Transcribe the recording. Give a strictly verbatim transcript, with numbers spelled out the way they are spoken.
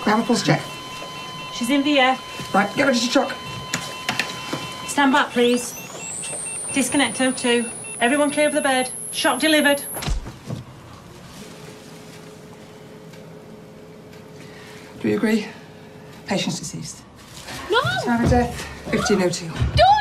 We have a pulse check. She's in V F. Right, get ready to truck. Stand back, please. Disconnect O two. Everyone clear of the bed. Shock delivered. Do you agree? Patient's deceased. No! Time of death, fifteen oh two. No!